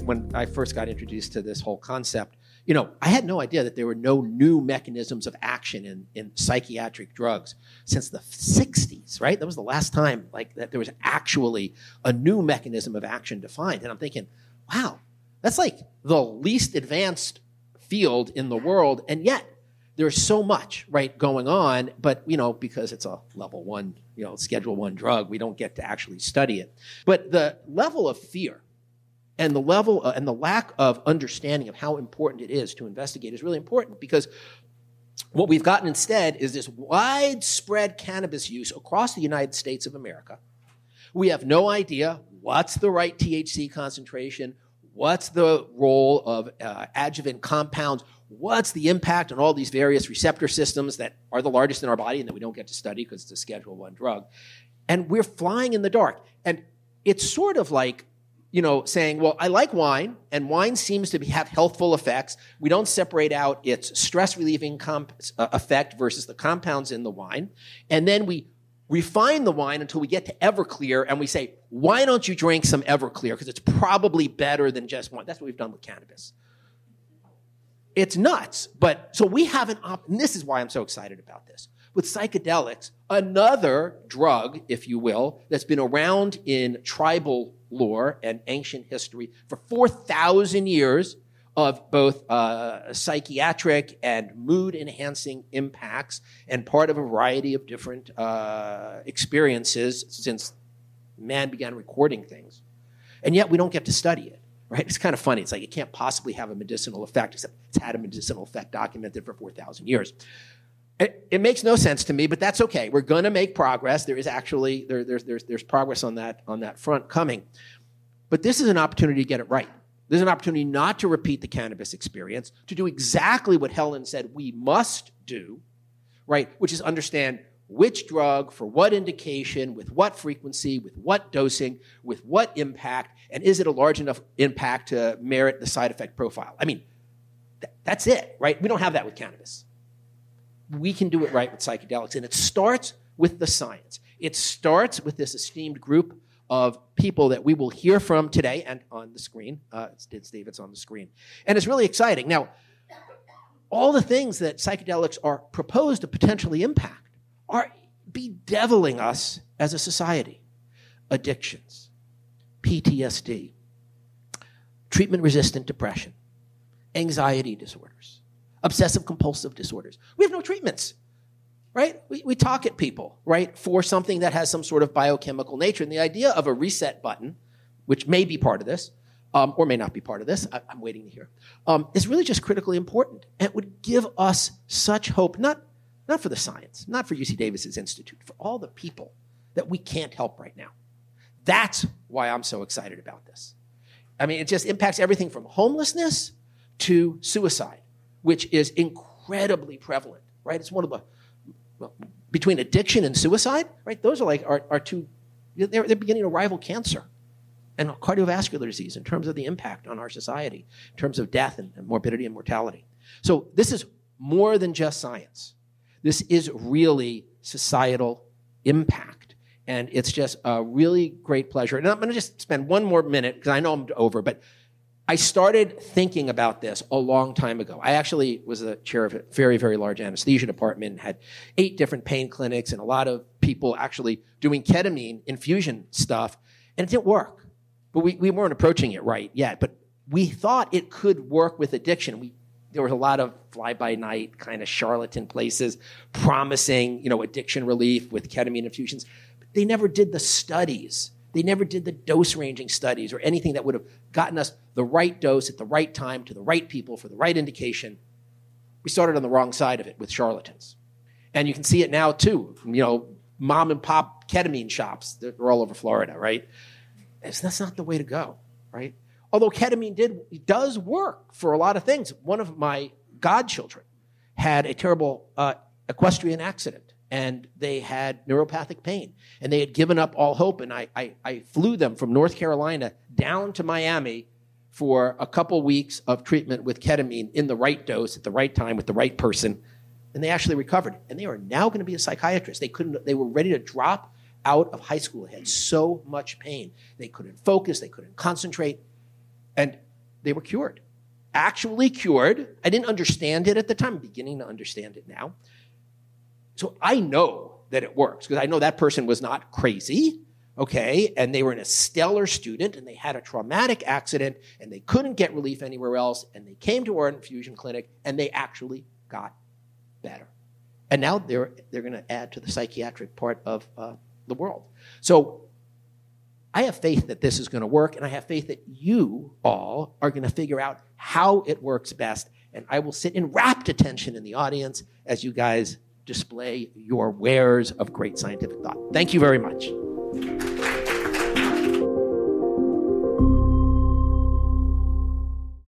when I first got introduced to this whole concept, I had no idea that there were no new mechanisms of action in psychiatric drugs since the 60s, right? That was the last time that there was actually a new mechanism of action defined. And I'm thinking, wow, that's like the least advanced field in the world, and yet there's so much, right, going on, but, because it's a level 1, Schedule 1 drug, we don't get to actually study it. But the level of fear and the level and the lack of understanding of how important it is to investigate is really important, because what we've gotten instead is this widespread cannabis use across the United States of America. We have no idea what's the right THC concentration, what's the role of adjuvant compounds, what's the impact on all these various receptor systems that are the largest in our body and that we don't get to study because it's a Schedule 1 drug. And we're flying in the dark. And it's sort of like, saying, well, I like wine, and wine seems to have healthful effects. We don't separate out its stress-relieving effect versus the compounds in the wine. And then we refine the wine until we get to Everclear, and we say, why don't you drink some Everclear? Because it's probably better than just wine. That's what we've done with cannabis. It's nuts. But so we have and this is why I'm so excited about this. With psychedelics, another drug, if you will, that's been around in tribal lore and ancient history for 4,000 years of both psychiatric and mood-enhancing impacts, and part of a variety of different experiences since man began recording things. And yet we don't get to study it, right? It's kind of funny. It's like it can't possibly have a medicinal effect, except it's had a medicinal effect documented for 4,000 years. It makes no sense to me, but that's okay. We're going to make progress. There is actually there's progress on that front coming. But this is an opportunity to get it right. There's an opportunity not to repeat the cannabis experience, to do exactly what Helen said we must do, right? Which is understand which drug, for what indication, with what frequency, with what dosing, with what impact, and is it a large enough impact to merit the side effect profile? I mean, that's it, right? We don't have that with cannabis. We can do it right with psychedelics, and it starts with the science. It starts with this esteemed group of people that we will hear from today and on the screen. It's David's on the screen. And it's really exciting. Now, all the things that psychedelics are proposed to potentially impact are bedeviling us as a society. Addictions, PTSD, treatment-resistant depression, anxiety disorders, obsessive-compulsive disorders. We have no treatments, right? We talk at people, right, for something that has some sort of biochemical nature. And the idea of a reset button, which may be part of this, or may not be part of this, I'm waiting to hear, is really just critically important. And it would give us such hope, not for the science, not for UC Davis's institute, for all the people that we can't help right now. That's why I'm so excited about this. I mean, it just impacts everything from homelessness to suicide, which is incredibly prevalent, right? It's one of the, between addiction and suicide, right? Those are like our two, they're beginning to rival cancer and cardiovascular disease in terms of the impact on our society, in terms of death and morbidity and mortality. So this is more than just science. This is really societal impact. And it's just a really great pleasure. And I'm going to just spend one more minute, because I know I'm over, but I started thinking about this a long time ago. I actually was the chair of a very, very large anesthesia department and had 8 different pain clinics and a lot of people actually doing ketamine infusion stuff, and it didn't work. But we weren't approaching it right yet. But we thought it could work with addiction. There was a lot of fly-by-night kind of charlatan places promising, addiction relief with ketamine infusions. But they never did the studies. They never did the dose-ranging studies or anything that would have gotten us the right dose at the right time to the right people for the right indication. We started on the wrong side of it with charlatans. And you can see it now, too. Mom-and-pop ketamine shops. They're all over Florida, right? That's not the way to go, right? Although ketamine does work for a lot of things. One of my godchildren had a terrible equestrian accident, and they had neuropathic pain, and they had given up all hope, and I flew them from North Carolina down to Miami for a couple weeks of treatment with ketamine in the right dose at the right time with the right person, and they actually recovered. And they are now going to be a psychiatrist. They were ready to drop out of high school. They had so much pain. They couldn't focus. They couldn't concentrate. And they were cured. Actually cured. I didn't understand it at the time. I'm beginning to understand it now. So I know that it works because I know that person was not crazy, okay? And they were a stellar student and they had a traumatic accident and they couldn't get relief anywhere else. And they came to our infusion clinic and they actually got better. And now they're going to add to the psychiatric part of the world. So I have faith that this is going to work, and I have faith that you all are going to figure out how it works best. And I will sit in rapt attention in the audience as you guys display your wares of great scientific thought. Thank you very much.